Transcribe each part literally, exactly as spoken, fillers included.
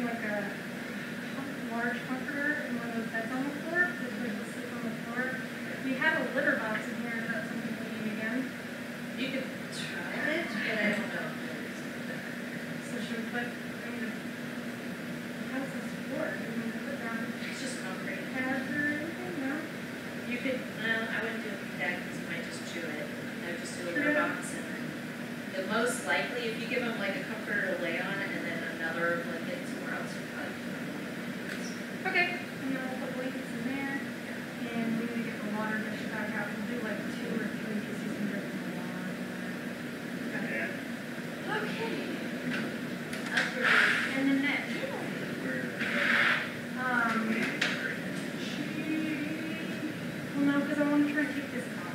putting like a large comforter in one of those beds on the floor, because we will sleep on the floor. We have a litter box in here, is that something we need again? You could try it, but I don't know. So should we put, I mean, the house is floored, we need to put down It's just concrete. pads or anything, no? You could, well, I wouldn't do it with that because you might just chew it. I would just do a Chew litter it. box and then, the most likely, if you give them like a comforter to lay on and then another blanket somewhere else, you're probably gonna Okay, and then we'll put blankets in there, and we need to get the water dish back out, we'll do like two or three pieces and drip in the water. Okay. Okay. Upgrade, and then next, um, she, well no, because I want to try and keep this on.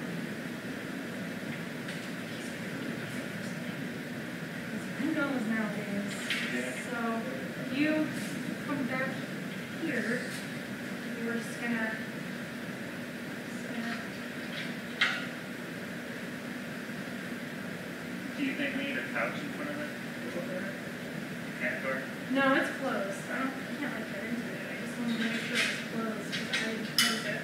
Who knows nowadays? So, you come back here, you were just gonna, just gonna, Do you think we need a couch in front of it? Cat door? no, it's closed, I don't, I can't like get into it, I just wanted to make sure it's closed, because I didn't close it.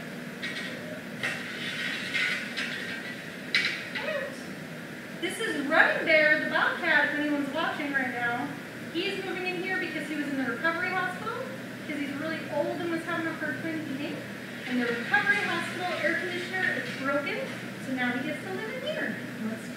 This is Running Bear, the bobcat, if anyone's watching right now. He's moving in here because he was in the recovery hospital, because he's really old and was having a hard time eating. And the recovery hospital air conditioner is broken, so now he gets to live in here. Let's